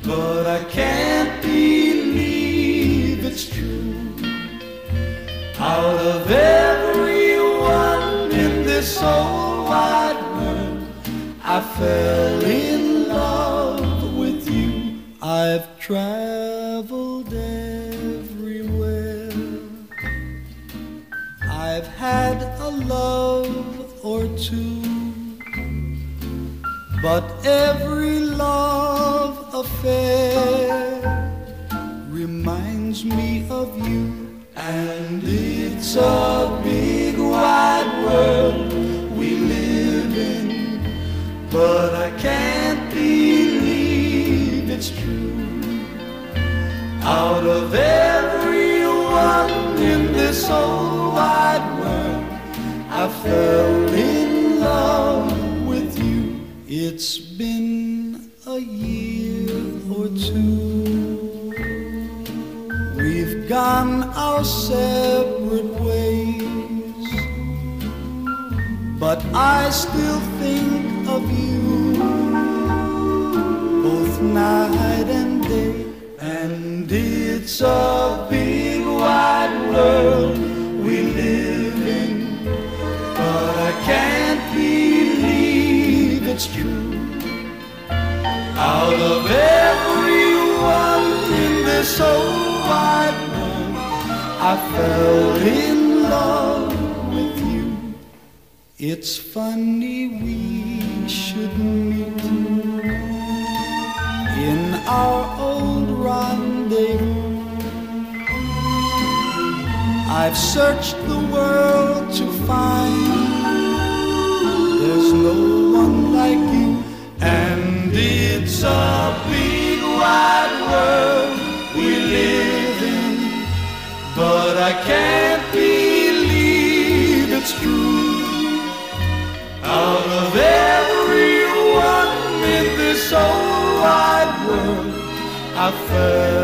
but I can't believe it's true. Out of everyone in this whole wide world, I fell in love with you. I've traveled everywhere, I've had a love or two, but every love affair reminds me of you. And it's a big wide world we live in, but I can't believe it's true. Out of everyone in this whole wide world, I fell in love with you. It's been a year or two, we've gone our separate ways, but I still think of you both night and day. And it's a big wide world we live in, but I can't believe it's true. Out of everyone in this whole wide world, I fell in love with you. It's funny we should meet in our old rendezvous. I've searched the world to find, there's no one like you. And it's a big wide world we live in, but I can't believe it's true. Out of everyone in this whole wide world, I fell